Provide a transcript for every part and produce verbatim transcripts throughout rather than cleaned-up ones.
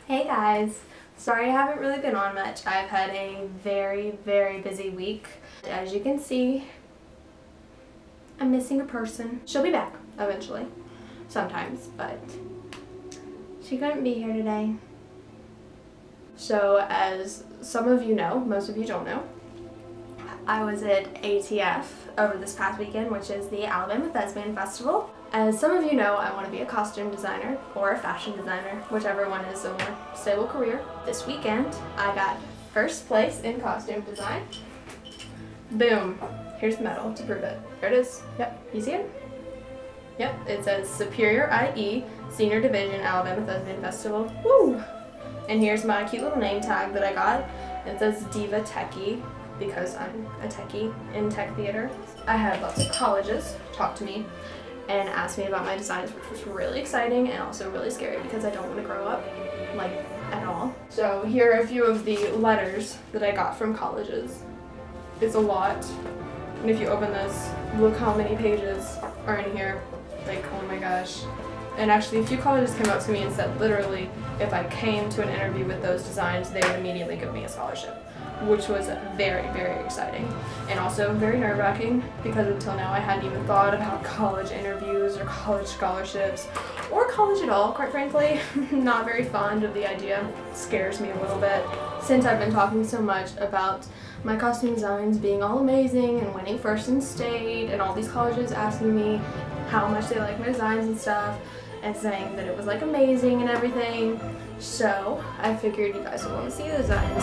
Hey guys! Sorry I haven't really been on much. I've had a very, very busy week. As you can see, I'm missing a person. She'll be back eventually, sometimes, but she couldn't be here today. So as some of you know, most of you don't know, I was at A T F over this past weekend, which is the Alabama Thespian Festival. As some of you know, I want to be a costume designer or a fashion designer, whichever one is a more stable career. This weekend, I got first place in costume design. Boom. Here's the medal to prove it. There it is. Yep. You see it? Yep. It says Superior I E Senior Division Alabama Thespian Festival. Woo! And here's my cute little name tag that I got. It says Diva Techie, because I'm a techie in tech theater. I had lots of colleges talk to me and ask me about my designs, which was really exciting and also really scary because I don't want to grow up, like, at all. So here are a few of the letters that I got from colleges. It's a lot. And if you open this, look how many pages are in here. Like, oh my gosh. And actually a few colleges came up to me and said literally if I came to an interview with those designs, they would immediately give me a scholarship, which was very, very exciting and also very nerve-wracking because until now I hadn't even thought about college interviews or college scholarships or college at all, quite frankly. Not very fond of the idea. It scares me a little bit. Since I've been talking so much about my costume designs being all amazing and winning first in state and all these colleges asking me how much they like my designs and stuff and saying that it was like amazing and everything. So I figured you guys would want to see the designs.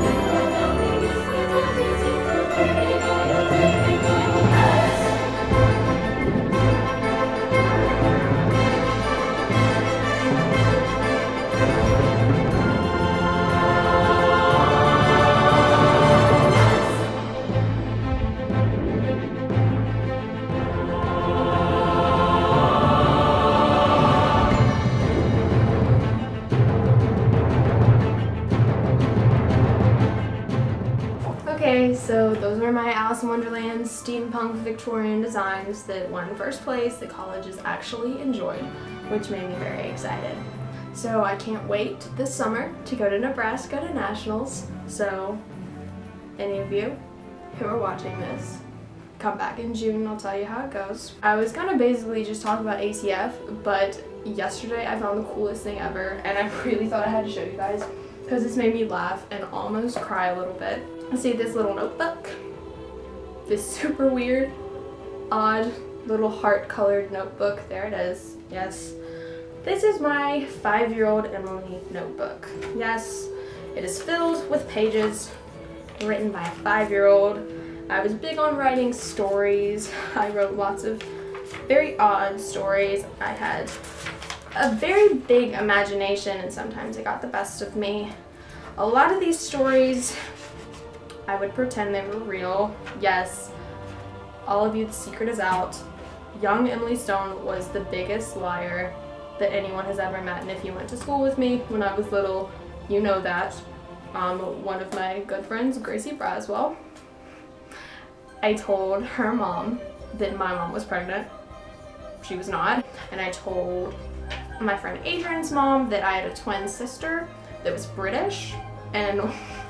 Okay, so those were my Alice in Wonderland steampunk Victorian designs that won first place that colleges actually enjoyed, which made me very excited. So I can't wait this summer to go to Nebraska to nationals. So any of you who are watching this, come back in June and I'll tell you how it goes. I was gonna basically just talk about A T F, but yesterday I found the coolest thing ever and I really thought I had to show you guys because this made me laugh and almost cry a little bit. See this little notebook? This super weird, odd little heart-colored notebook. There it is. Yes. This is my five-year-old Emily notebook. Yes, it is filled with pages written by a five-year-old. I was big on writing stories. I wrote lots of very odd stories. I had a very big imagination and sometimes it got the best of me. A lot of these stories I would pretend they were real. Yes, all of you, the secret is out. Young Emily Stone was the biggest liar that anyone has ever met, and if you went to school with me when I was little, you know that. Um, one of my good friends, Gracie Braswell, I told her mom that my mom was pregnant. She was not. And I told my friend Adrian's mom that I had a twin sister that was British, and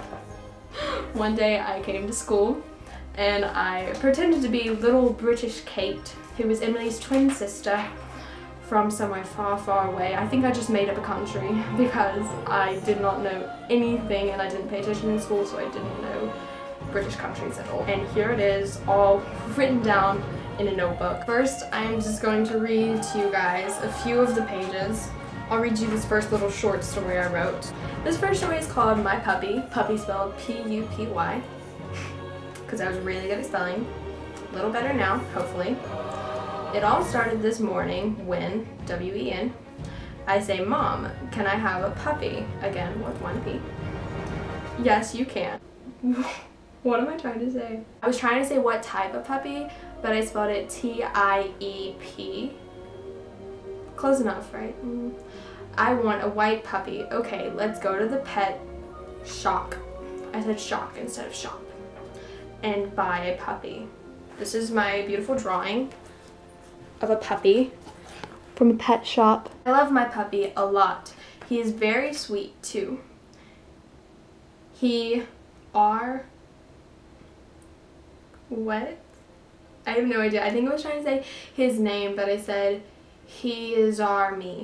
one day I came to school and I pretended to be little British Kate, who was Emily's twin sister from somewhere far, far away. I think I just made up a country because I did not know anything and I didn't pay attention in school, so I didn't know British countries at all. And here it is, all written down in a notebook. First, I'm just going to read to you guys a few of the pages. I'll read you this first little short story I wrote. This first story is called My Puppy. Puppy spelled P U P Y, because I was really good at spelling. A little better now, hopefully. It all started this morning when, W E N, I say, Mom, can I have a puppy? Again, with one P. Yes, you can. What am I trying to say? I was trying to say what type of puppy, but I spelled it T I E P. Close enough, right? Mm. I want a white puppy. Okay, let's go to the pet shop. I said shock instead of shop. And buy a puppy. This is my beautiful drawing of a puppy from a pet shop. I love my puppy a lot. He is very sweet too. He are what? I have no idea. I think I was trying to say his name, but I said he is our me.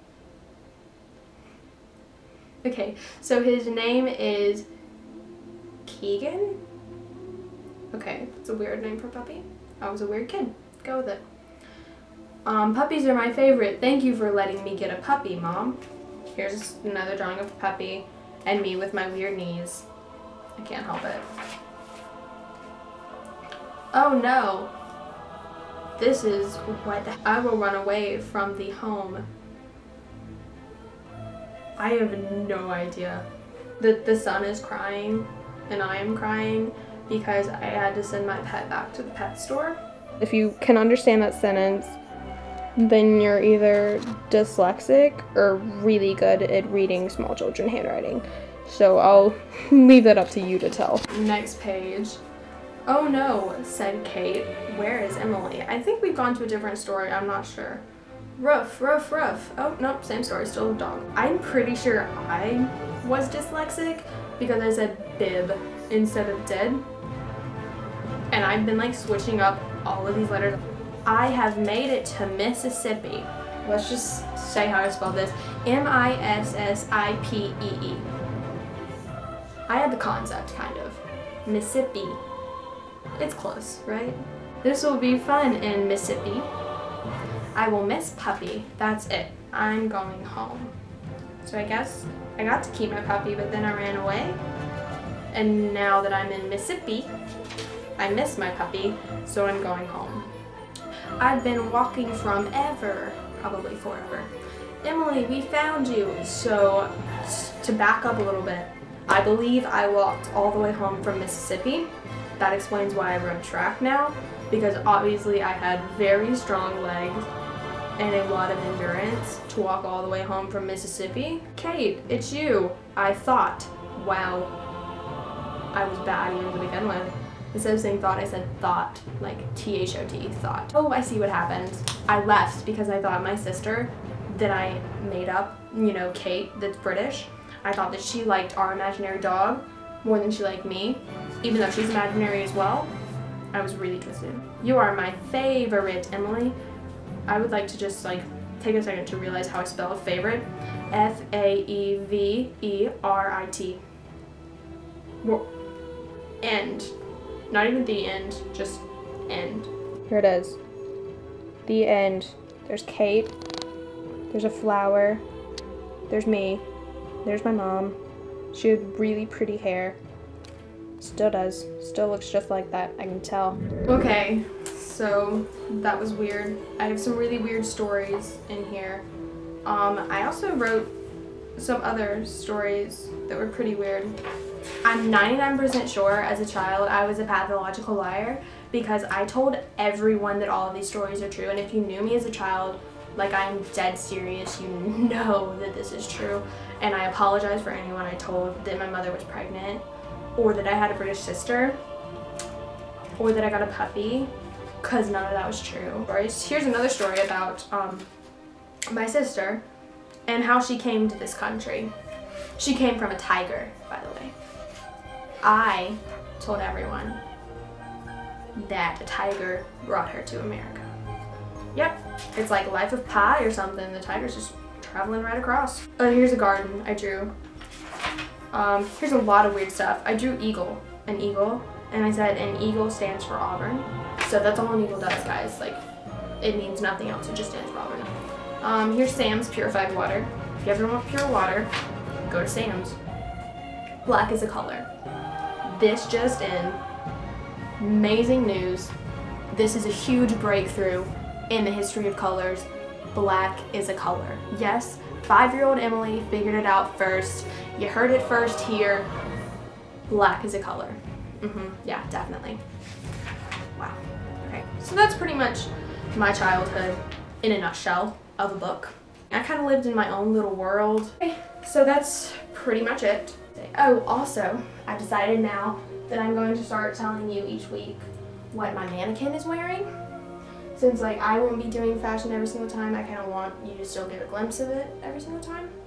Okay, so his name is Keegan. Okay, it's a weird name for a puppy. I was a weird kid. Go with it. Um, puppies are my favorite. Thank you for letting me get a puppy, Mom. Here's another drawing of a puppy and me with my weird knees. I can't help it. Oh no. This is what I will run away from the home. I have no idea. The, the son is crying and I am crying because I had to send my pet back to the pet store. If you can understand that sentence, then you're either dyslexic or really good at reading small children handwriting. So I'll leave that up to you to tell. Next page. Oh no, said Kate. Where is Emily? I think we've gone to a different story, I'm not sure. Ruff, ruff, ruff. Oh, nope, same story, still a dog. I'm pretty sure I was dyslexic because I said bib instead of dead. And I've been like switching up all of these letters. I have made it to Mississippi. Let's just say how I spell this. M I S S I P E E. I had the concept, kind of. Mississippi. It's close, right? This will be fun in Mississippi. I will miss puppy. That's it. I'm going home. So I guess I got to keep my puppy, but then I ran away. And now that I'm in Mississippi, I miss my puppy, so I'm going home. I've been walking from ever, probably forever. Emily, we found you. So to back up a little bit, I believe I walked all the way home from Mississippi. That explains why I run track now, because obviously I had very strong legs and a lot of endurance to walk all the way home from Mississippi. Kate, it's you. I thought. Wow. I was bad even to begin with. Instead of saying thought, I said thought, like T H O T, thought. Oh, I see what happened. I left because I thought my sister that I made up, you know, Kate, that's British, I thought that she liked our imaginary dog more than she liked me, even though she's imaginary as well. I was really twisted. You are my favorite, Emily. I would like to just like take a second to realize how I spell favorite. F A E V E R I T. End. Not even the end, just end. Here it is. The end. There's Kate. There's a flower. There's me. There's my mom. She had really pretty hair. Still does. Still looks just like that, I can tell. Okay, so that was weird. I have some really weird stories in here. Um, I also wrote some other stories that were pretty weird. I'm ninety-nine percent sure as a child I was a pathological liar because I told everyone that all of these stories are true, and if you knew me as a child, like I'm dead serious, you know that this is true. And I apologize for anyone I told that my mother was pregnant, or that I had a British sister, or that I got a puppy, because none of that was true. Here's another story about um, my sister and how she came to this country. She came from a tiger, by the way. I told everyone that a tiger brought her to America. Yep, it's like Life of Pi or something. The tiger's just traveling right across. Oh, here's a garden I drew. Um, here's a lot of weird stuff. I drew eagle, an eagle, and I said an eagle stands for Auburn. So that's all an eagle does, guys. Like, it means nothing else. It just stands for Auburn. Um, here's Sam's purified water. If you ever want pure water, go to Sam's. Black is a color. This just in. Amazing news. This is a huge breakthrough in the history of colors. Black is a color. Yes, five-year-old Emily figured it out first. You heard it first here. Black is a color. Mm-hmm, yeah, definitely. Wow. Okay, so that's pretty much my childhood in a nutshell of a book. I kind of lived in my own little world. Okay, so that's pretty much it. Oh, also, I decided now that I'm going to start telling you each week what my mannequin is wearing. Since like I won't be doing fashion every single time, I kind of want you to still get a glimpse of it every single time.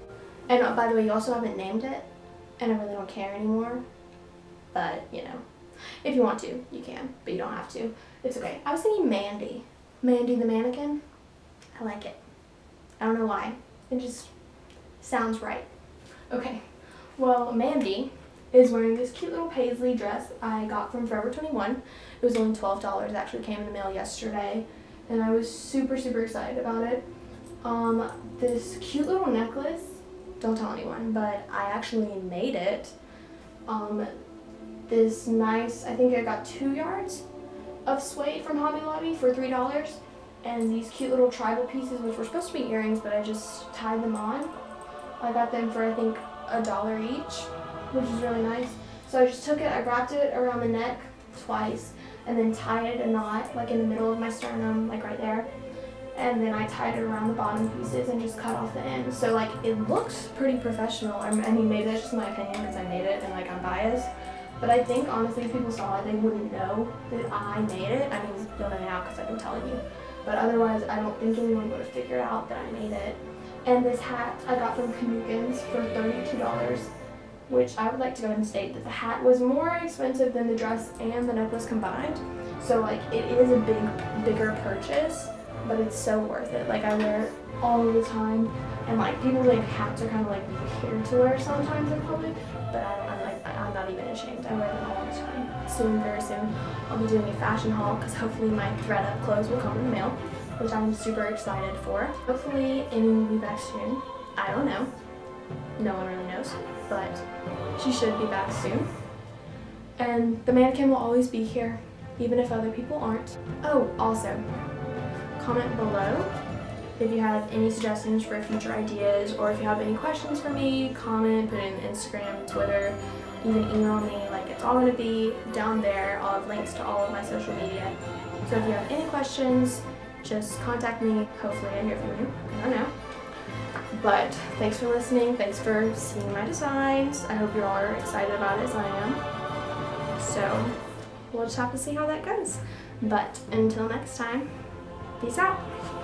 And uh, by the way, you also haven't named it, and I really don't care anymore. But, you know, if you want to, you can, but you don't have to. It's okay. I was thinking Mandy. Mandy the mannequin. I like it. I don't know why. It just sounds right. Okay. Well, Mandy is wearing this cute little paisley dress I got from Forever twenty-one. It was only twelve dollars. It actually came in the mail yesterday, and I was super, super excited about it. Um, this cute little necklace, don't tell anyone, but I actually made it. Um, this nice, I think I got two yards of suede from Hobby Lobby for three dollars, and these cute little tribal pieces, which were supposed to be earrings, but I just tied them on. I got them for, I think, a dollar each, which is really nice. So I just took it, I wrapped it around the neck twice, and then tied a knot, like in the middle of my sternum, like right there. And then I tied it around the bottom pieces and just cut off the ends. So like, it looks pretty professional. I mean, maybe that's just my opinion because I made it and like I'm biased. But I think honestly, if people saw it, they wouldn't know that I made it. I mean, you'll know now because I've been telling you. But otherwise, I don't think anyone would have figured out that I made it. And this hat I got from Knugans for thirty-two dollars, which I would like to go ahead and state that the hat was more expensive than the dress and the necklace combined. So like, it is a big, bigger purchase, but it's so worth it. Like, I wear it all the time, and like, people think hats are kind of like weird to wear sometimes in public, but I don't, I'm like, I'm not even ashamed. I wear them all the time. Soon, very soon, I'll be doing a fashion haul because hopefully my ThredUp clothes will come in the mail, which I'm super excited for. Hopefully Amy will be back soon. I don't know. No one really knows, but she should be back soon. And the mannequin will always be here, even if other people aren't. Oh, also, comment below if you have any suggestions for future ideas, or if you have any questions for me. Comment, put it in Instagram, Twitter, even email me. Like, it's all going to be down there. I'll have links to all of my social media. So if you have any questions, just contact me. Hopefully I hear from you. I don't know. But thanks for listening. Thanks for seeing my designs. I hope you all are excited about it as I am. So we'll just have to see how that goes. But until next time, peace out.